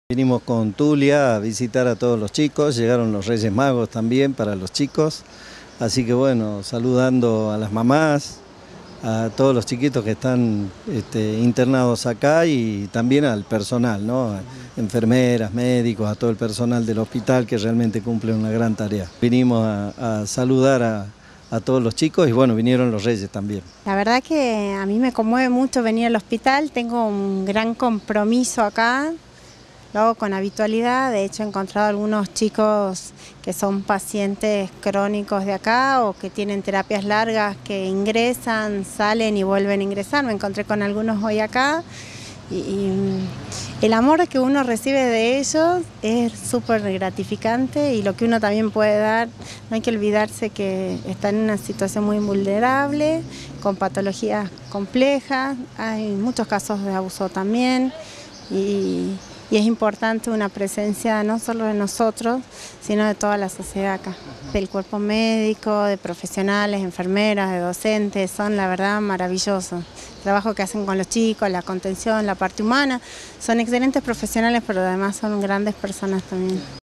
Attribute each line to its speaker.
Speaker 1: Vinimos con Tulia a visitar a todos los chicos, llegaron los Reyes Magos también para los chicos, así que bueno, saludando a las mamás, a todos los chiquitos que están internados acá y también al personal, ¿no? Enfermeras, médicos, a todo el personal del hospital que realmente cumple una gran tarea. Vinimos a saludar a todos los chicos y bueno, vinieron los Reyes también.
Speaker 2: La verdad que a mí me conmueve mucho venir al hospital, tengo un gran compromiso acá. Lo hago con habitualidad, de hecho he encontrado algunos chicos que son pacientes crónicos de acá o que tienen terapias largas que ingresan, salen y vuelven a ingresar. Me encontré con algunos hoy acá y el amor que uno recibe de ellos es súper gratificante y lo que uno también puede dar, no hay que olvidarse que están en una situación muy vulnerable, con patologías complejas, hay muchos casos de abuso también y es importante una presencia no solo de nosotros, sino de toda la sociedad acá, del cuerpo médico, de profesionales, enfermeras, de docentes, son la verdad maravillosos. El trabajo que hacen con los chicos, la contención, la parte humana, son excelentes profesionales, pero además son grandes personas también.